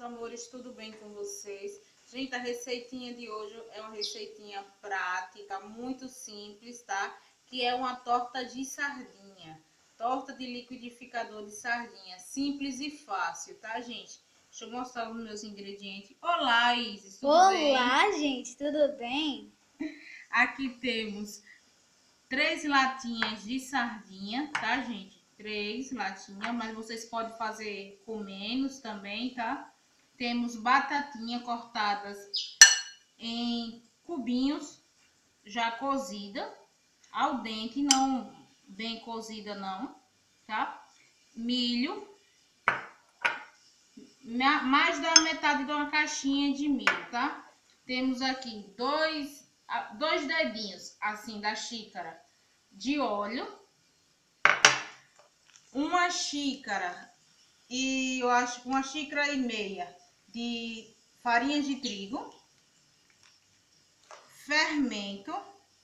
amores, tudo bem com vocês? Gente, a receitinha de hoje é uma receitinha prática, muito simples, tá? Que é uma torta de sardinha. Torta de liquidificador de sardinha. Simples e fácil, tá, gente? Deixa eu mostrar os meus ingredientes. Olá, Isis, tudo bem? Olá, gente, tudo bem? Aqui temos 3 latinhas de sardinha, tá, gente? 3 latinhas, mas vocês podem fazer com menos também, tá? Temos batatinha cortadas em cubinhos, já cozida, ao dente, não bem cozida não, tá? Milho, mais da metade de uma caixinha de milho, tá? Temos aqui dois dedinhos, assim, da xícara de óleo, uma xícara e eu acho que 1,5 xícaras de farinha de trigo, fermento,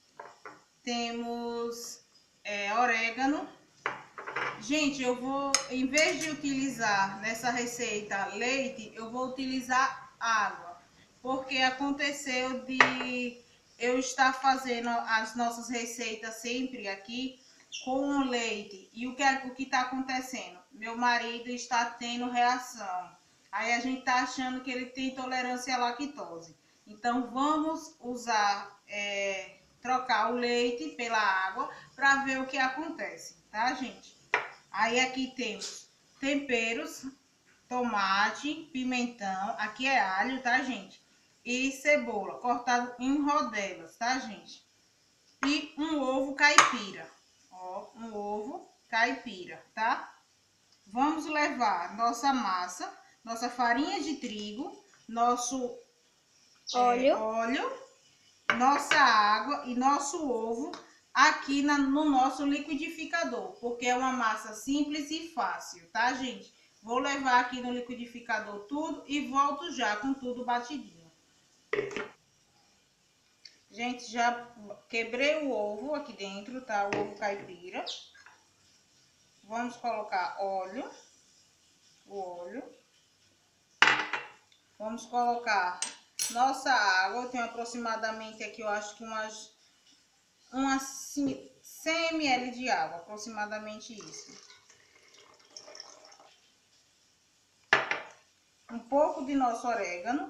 temos orégano. Gente, eu vou, em vez de utilizar nessa receita leite, eu vou utilizar água, porque aconteceu de eu estar fazendo as nossas receitas sempre aqui com leite. E o que está acontecendo? Meu marido está tendo reação. Aí a gente está achando que ele tem intolerância à lactose. Então vamos usar, trocar o leite pela água para ver o que acontece, tá, gente? Aí aqui temos temperos, tomate, pimentão, aqui é alho, tá, gente? E cebola, cortado em rodelas, tá, gente? E um ovo caipira, ó, um ovo caipira, tá? Vamos levar nossa massa, nossa farinha de trigo, nosso óleo, nossa água e nosso ovo aqui no nosso liquidificador, porque é uma massa simples e fácil, tá, gente? Vou levar aqui no liquidificador tudo e volto já com tudo batidinho. Gente, já quebrei o ovo aqui dentro, tá? O ovo caipira. Vamos colocar óleo, o óleo. Vamos colocar nossa água. Eu tenho aproximadamente aqui, eu acho que umas 100 ml de água, aproximadamente isso. Um pouco de nosso orégano.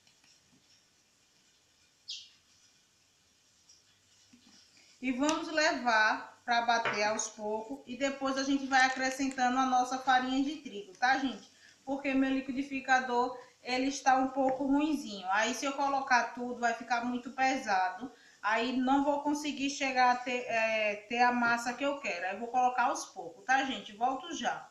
E vamos levar para bater aos poucos e depois a gente vai acrescentando a nossa farinha de trigo, tá, gente? Porque meu liquidificador, ele está um pouco ruinzinho. Aí se eu colocar tudo vai ficar muito pesado. Aí não vou conseguir chegar a ter a massa que eu quero. Aí eu vou colocar aos poucos, tá, gente? Volto já.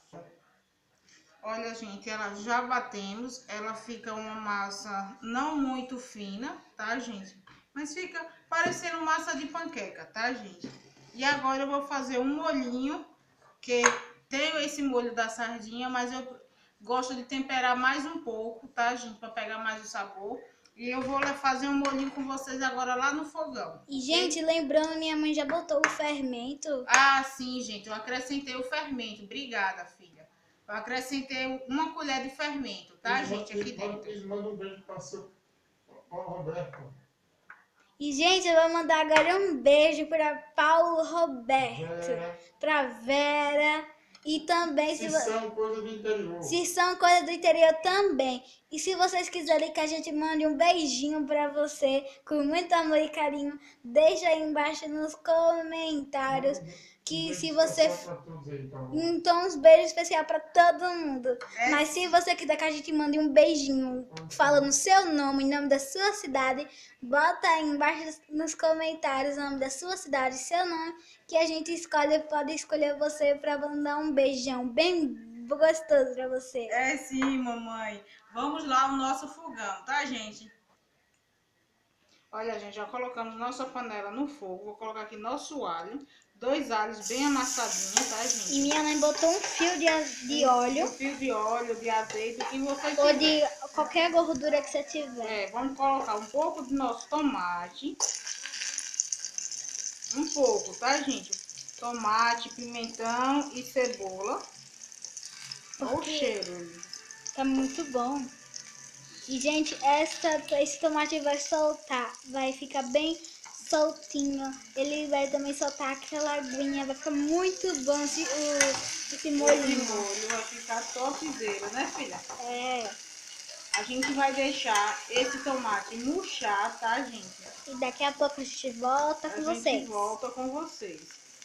Olha, gente, ela já batemos. Ela fica uma massa não muito fina, tá, gente? Mas fica parecendo massa de panqueca, tá, gente? E agora eu vou fazer um molhinho, que tenho esse molho da sardinha, mas eu gosto de temperar mais um pouco, tá, gente? Pra pegar mais o sabor. E eu vou fazer um molhinho com vocês agora lá no fogão. E, gente, lembrando, minha mãe já botou o fermento. Ah, sim, gente, eu acrescentei o fermento. Obrigada, filha. Eu acrescentei 1 colher de fermento, tá, gente, aqui dentro. Eles mandam um beijo para o Roberto. E, gente, eu vou mandar agora um beijo para Paulo Roberto, para Vera e também se são coisas do interior. Se são coisas do interior também. E se vocês quiserem que a gente mande um beijinho para você, com muito amor e carinho, deixa aí embaixo nos comentários. Que se você... Então, uns beijos especiais para todo mundo. Mas se você quiser que a gente mande um beijinho falando seu nome, o nome da sua cidade, bota aí embaixo nos comentários o nome da sua cidade, seu nome, que a gente pode escolher você para mandar um beijão bem gostoso para você. É sim, mamãe. Vamos lá ao nosso fogão, tá, gente? Olha, gente, já colocamos nossa panela no fogo. Vou colocar aqui nosso alho. 2 alhos bem amassadinhos, tá, gente? E minha mãe botou um fio de óleo. Um fio de óleo, de azeite, o que você tiver. Ou de qualquer gordura que você tiver. Vamos colocar um pouco do nosso tomate. Um pouco, tá, gente? Tomate, pimentão e cebola. Olha o cheiro. Tá muito bom. E, gente, esse tomate vai soltar, vai ficar bem soltinho. Ele vai também soltar aquela aguinha, vai ficar muito bom esse Esse molhinho. molho vai ficar topzera, né, filha? É. A gente vai deixar esse tomate murchar, tá, gente? E daqui a pouco a gente volta com vocês. A gente volta com vocês.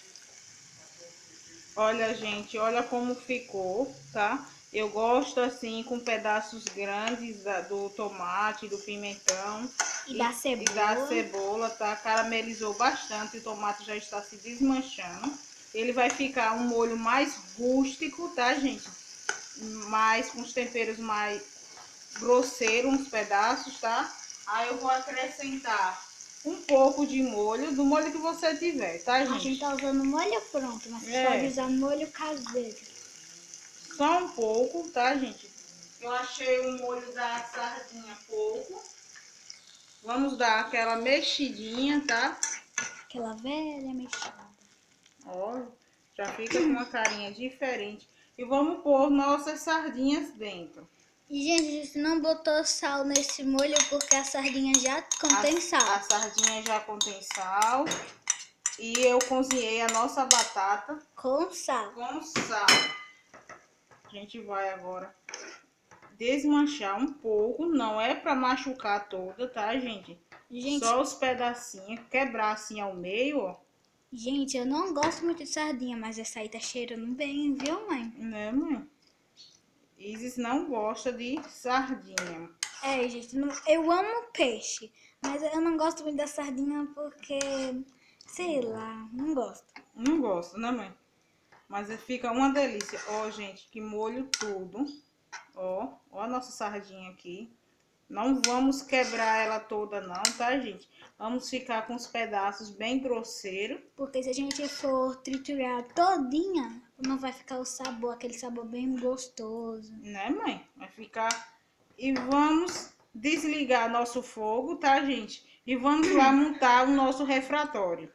Olha, gente, olha como ficou, tá? Eu gosto assim com pedaços grandes do tomate, do pimentão E da cebola. E da cebola, tá? Caramelizou bastante, o tomate já está se desmanchando. Ele vai ficar um molho mais rústico, tá, gente? Mais com os temperos mais grosseiros, uns pedaços, tá? Aí eu vou acrescentar um pouco de molho, do molho que você tiver, tá, gente? A gente tá usando molho pronto, mas você pode usar molho caseiro. Só um pouco, tá, gente? Eu achei o molho da sardinha pouco. Vamos dar aquela mexidinha, tá? Aquela velha mexida. Ó, já fica com uma carinha diferente. E vamos pôr nossas sardinhas dentro. E, gente, a gente não botou sal nesse molho porque a sardinha já contém sal. A sardinha já contém sal. E eu cozinhei a nossa batata com sal. Com sal. A gente vai agora desmanchar um pouco. Não é pra machucar toda, tá, gente? Só os pedacinhos. Quebrar assim ao meio, ó. Gente, eu não gosto muito de sardinha, mas essa aí tá cheirando bem, viu, mãe? Né, mãe? Isis não gosta de sardinha. É, gente, eu amo peixe, mas eu não gosto muito da sardinha porque, sei lá, não gosto. Não gosto, né, mãe? Mas fica uma delícia. Ó, gente, que molho tudo. Ó a nossa sardinha aqui. Não vamos quebrar ela toda não, tá, gente? Vamos ficar com os pedaços bem grosseiros. Porque se a gente for triturar todinha, não vai ficar o sabor, aquele sabor bem gostoso. Né, mãe? Vai ficar... E vamos desligar nosso fogo, tá, gente? E vamos lá montar o nosso refratório.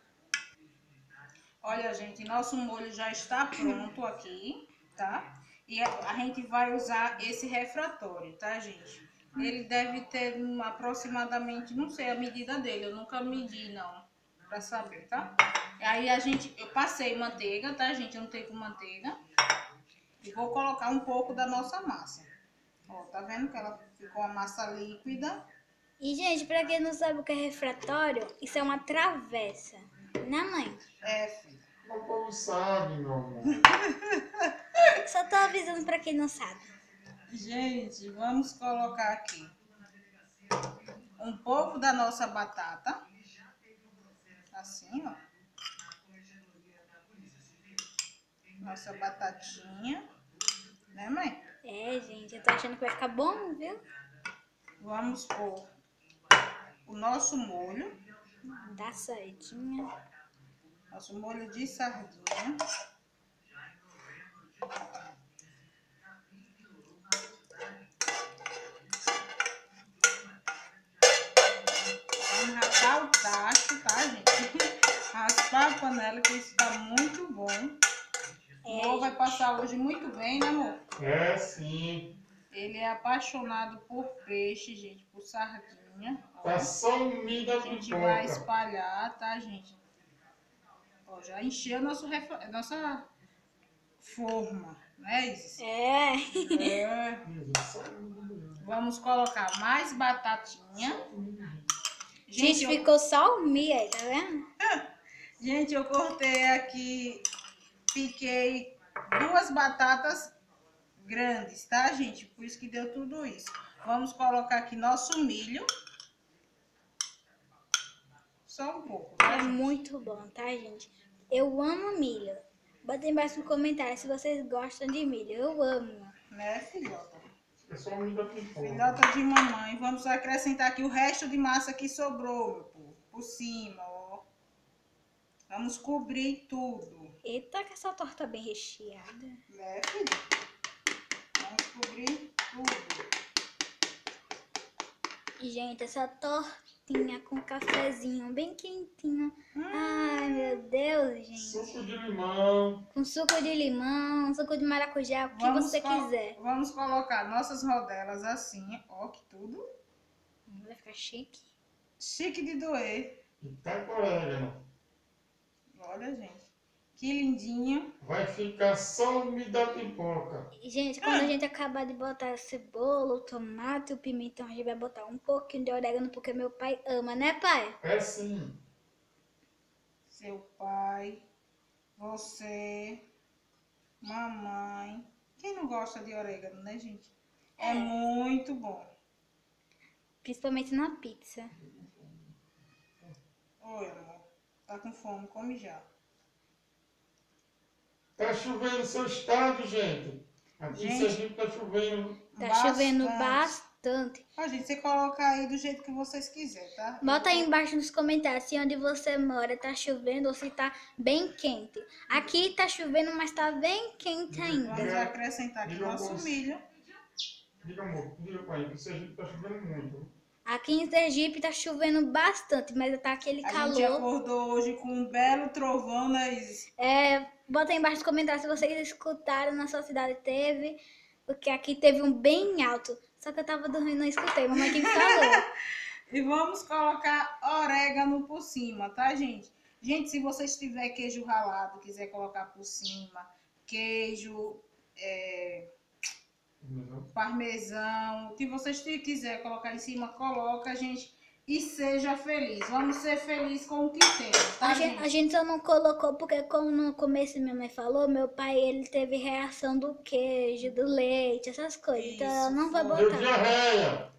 Olha, gente, nosso molho já está pronto aqui, tá? E a gente vai usar esse refratório, tá, gente? Ele deve ter aproximadamente, não sei a medida dele, eu nunca medi, não, pra saber, tá? Aí eu passei manteiga, tá, gente? Eu não tenho com manteiga. E vou colocar um pouco da nossa massa. Ó, tá vendo que ela ficou uma massa líquida? E, gente, pra quem não sabe o que é refratório, isso é uma travessa, né, mãe? É, filha. O povo sabe, meu amor. Só tô avisando pra quem não sabe. Gente, vamos colocar aqui um pouco da nossa batata. Assim, ó. Nossa batatinha. Né, mãe? É, gente, eu tô achando que vai ficar bom, viu? Vamos pôr o nosso molho. Dá certinho. Nosso molho de sardinha. Vamos raspar o tacho, tá, gente? Raspar a panela, que isso tá muito bom. O amor vai passar hoje muito bem, né, amor? É, sim. Ele é apaixonado por peixe, gente, por sardinha. Tá só um ninho da A gente pipoca. vai espalhar, tá, gente? Ó, já encheu nossa forma, né, Isis? É. É. Vamos colocar mais batatinha. Gente, ficou só o milho aí, tá vendo? Gente, eu cortei aqui, piquei 2 batatas grandes, tá, gente? Por isso que deu tudo isso. Vamos colocar aqui nosso milho. Só um pouco, tá, É gente? muito bom, tá, gente? Eu amo milho. Bota aí embaixo no comentário se vocês gostam de milho. Eu amo. Né, filhota? É só um ninho da pipoca. Filhota de mamãe. Vamos acrescentar aqui o resto de massa que sobrou, meu povo. Por cima, ó. Vamos cobrir tudo. Eita, que essa torta bem recheada. Né, filha? Vamos cobrir tudo. E, gente, essa torta tortinha com cafezinho bem quentinho. Ai, meu Deus, gente. Suco de limão. Com suco de limão, suco de maracujá, o que você quiser. Vamos colocar nossas rodelas assim, ó, que tudo. Vai ficar chique. Chique de doer. E tá com orégano. Olha, gente. Que lindinho. Vai ficar só o milho da pipoca. E, gente, quando a gente acabar de botar a cebola, o tomate e o pimentão, a gente vai botar um pouquinho de orégano, porque meu pai ama, né, pai? É sim. Seu pai, você, mamãe. Quem não gosta de orégano, né, gente? É muito bom. Principalmente na pizza. Oi, amor. Tá com fome? Come já. Tá chovendo no seu estado, gente. Aqui em Gente. Sergipe tá chovendo. Tá chovendo bastante. Ó, gente, você coloca aí do jeito que vocês quiserem, tá? Bota aí embaixo nos comentários se onde você mora tá chovendo ou se tá bem quente. Aqui tá chovendo, mas tá bem quente ainda. Vamos acrescentar aqui nosso milho. Diga, amor, diga pai, que em Sergipe tá chovendo muito. Aqui em Sergipe tá chovendo bastante, mas tá aquele A gente calor. acordou hoje com um belo trovão, né, Isis? Bota aí embaixo nos comentários se vocês escutaram, na sua cidade teve, porque aqui teve um bem alto. Só que eu tava dormindo e não escutei, mamãe que me falou. E vamos colocar orégano por cima, tá, gente? Gente, se vocês tiver queijo ralado, quiser colocar por cima, queijo, parmesão, o que vocês quiser colocar em cima, coloca, gente. E seja feliz. Vamos ser felizes com o que temos, tá, gente? A gente só não colocou porque, como no começo minha mãe falou, meu pai ele teve reação do queijo, do leite, essas coisas. Isso, então ela não vai Deu botar. diarreia.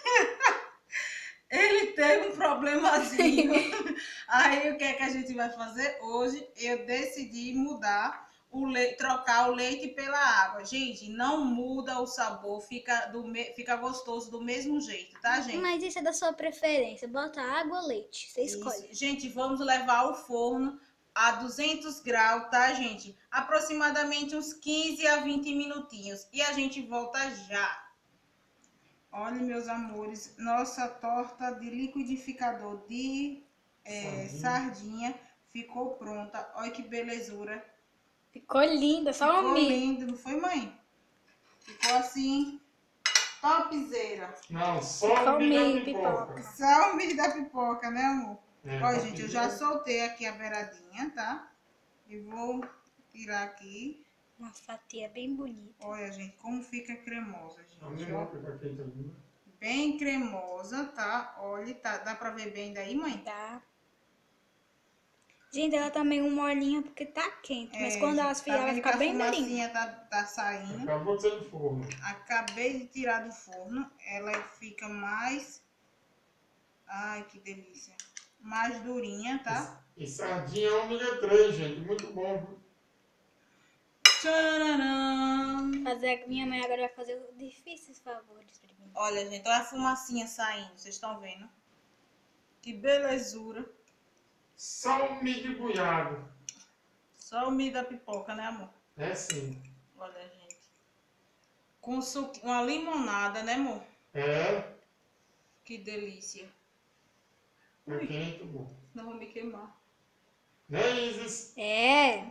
Ele teve um problemazinho. Aí o que é que a gente vai fazer? Hoje eu decidi mudar trocar o leite pela água. Gente, não muda o sabor, fica gostoso do mesmo jeito, tá, gente? Mas isso é da sua preferência. Bota água ou leite, você escolhe. Isso. Gente, vamos levar ao forno a 200 graus, tá, gente? Aproximadamente uns 15 a 20 minutinhos. E a gente volta já. Olha, meus amores, nossa torta de liquidificador de sardinha ficou pronta. Olha que belezura. Ficou linda, só Ficou um milho. lindo, não foi, mãe? Ficou assim, topzera. Não, só o milho da pipoca. Só o milho da pipoca, né, amor? É, Olha, tá gente, eu já pedindo. soltei aqui a beiradinha, tá? E vou tirar aqui. Uma fatia bem bonita. Olha, gente, como fica cremosa, A gente. minha Ó. pipoca aqui tá linda. Bem cremosa, tá? Olha, tá, dá pra ver bem daí, mãe? Tá. Gente, ela tá meio molinha porque tá quente. Mas quando ela esfriar, tá vai vendo ficar que bem a molinha. fumacinha tá saindo. Acabou de sair do forno. Acabei de tirar do forno. Ela fica mais... Ai, que delícia. Mais durinha, tá? E sardinha é ômega 3, gente. Muito bom. Viu? Tcharam! Minha mãe agora vai fazer difíceis favores pra mim. Olha, gente, olha a fumacinha saindo. Vocês estão vendo? Que belezura. Só o milho goiado. Só o milho da pipoca, né, amor? É sim. Olha, gente. Com uma limonada, né, amor? É. Que delícia. É quente, bom. Não vou me queimar. Né, Isis? É.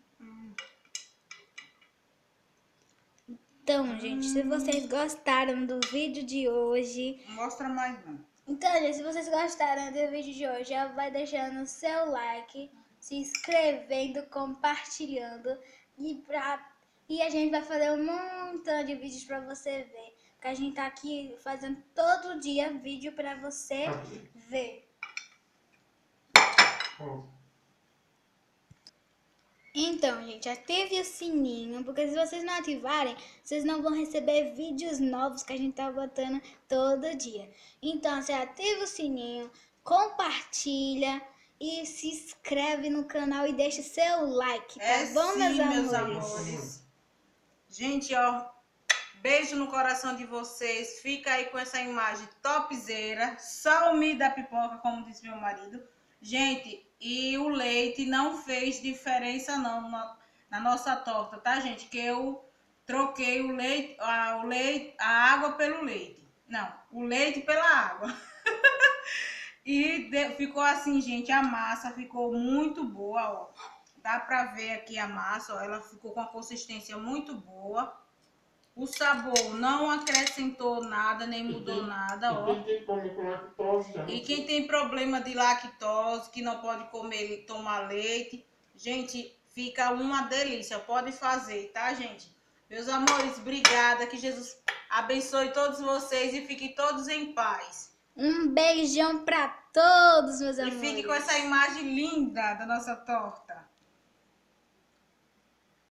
Então, gente, se vocês gostaram do vídeo de hoje... Mostra mais um. Então, gente, se vocês gostaram do vídeo de hoje, já vai deixando o seu like, se inscrevendo, compartilhando. E a gente vai fazer um montão de vídeos pra você ver. Porque a gente tá aqui fazendo todo dia vídeo pra você Aqui. ver. Ó. Então, gente, ative o sininho, porque se vocês não ativarem, vocês não vão receber vídeos novos que a gente tá botando todo dia. Então, você ativa o sininho, compartilha e se inscreve no canal e deixa seu like, tá bom, sim, meus amores? amores. Gente, ó, beijo no coração de vocês. Fica aí com essa imagem topzera. Só o milho da pipoca, como disse meu marido. Gente, e o leite não fez diferença não na nossa torta, tá, gente? Que eu troquei a água pelo leite. Não, o leite pela água. E ficou assim, gente, a massa ficou muito boa, ó. Dá pra ver aqui a massa, ó, ela ficou com a consistência muito boa. O sabor não acrescentou nada, nem mudou nada, ó. E quem tem problema com lactose, já E não quem tem problema de lactose, que não pode comer, tomar leite, gente, fica uma delícia. Pode fazer, tá, gente? Meus amores, obrigada. Que Jesus abençoe todos vocês e fiquem todos em paz. Um beijão pra todos, meus E amores. fique com essa imagem linda da nossa torta.